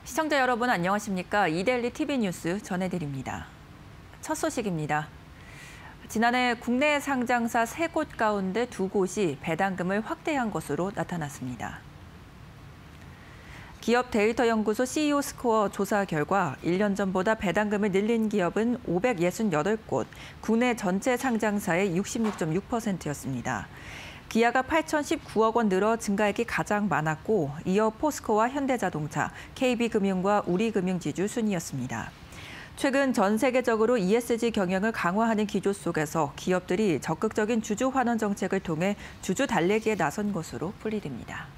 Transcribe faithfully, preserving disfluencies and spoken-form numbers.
시청자 여러분 안녕하십니까? 이데일리 티비 뉴스 전해드립니다. 첫 소식입니다. 지난해 국내 상장사 세 곳 가운데 두 곳이 배당금을 확대한 것으로 나타났습니다. 기업 데이터 연구소 씨이오 스코어 조사 결과 일 년 전보다 배당금을 늘린 기업은 오백육십팔 곳, 국내 전체 상장사의 육십육 점 육 퍼센트였습니다. 기아가 팔천십구억 원 늘어 증가액이 가장 많았고, 이어 포스코와 현대자동차, 케이비금융과 우리금융지주 순이었습니다. 최근 전 세계적으로 이에스지 경영을 강화하는 기조 속에서 기업들이 적극적인 주주 환원 정책을 통해 주주 달래기에 나선 것으로 풀이됩니다.